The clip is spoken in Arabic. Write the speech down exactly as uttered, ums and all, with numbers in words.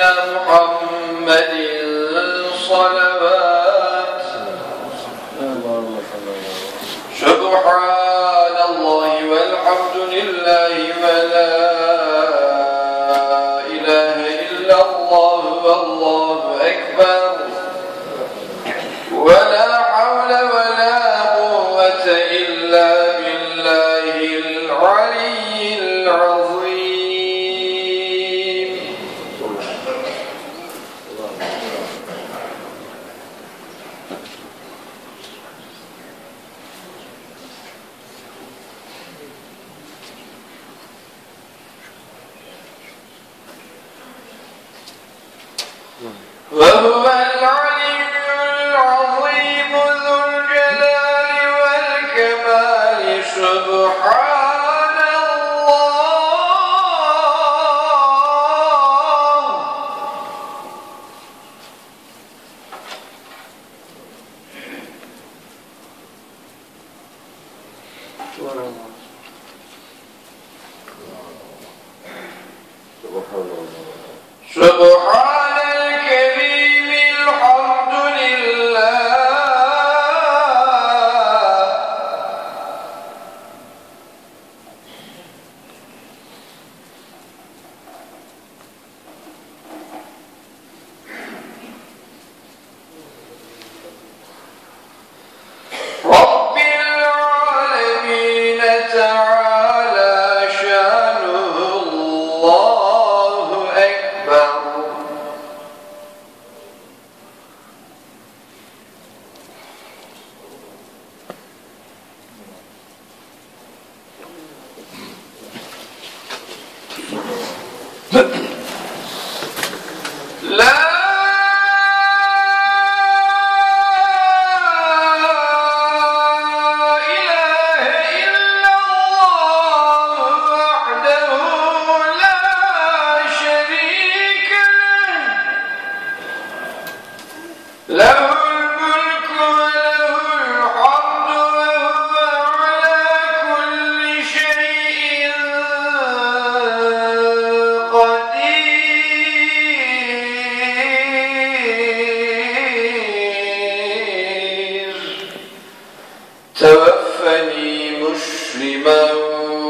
سيدنا محمد صلوات. سبحان الله والحمد لله ولا إله إلا الله والله أكبر ولا حول ولا قوة إلا بالله العلي العظيم. وهو العلي العظيم ذو الجلال والكمال. سبحان الله. سبحان الكريم الحمد لله. رب العالمين تعالى شانه الله أكبر. لا إله إلا الله وحده لا شريك له. له الملك وله الحمد وهو على كل شيء قدير. توفني مسلما